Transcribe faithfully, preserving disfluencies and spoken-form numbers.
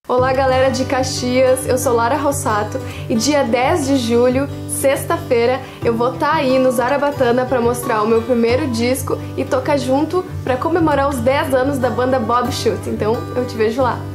Olá galera de Caxias, eu sou Lara Rossato e dia dez de julho, sexta-feira, eu vou estar aí no Zarabatana para mostrar o meu primeiro disco e tocar junto para comemorar os dez anos da banda Bob Chute, então eu te vejo lá.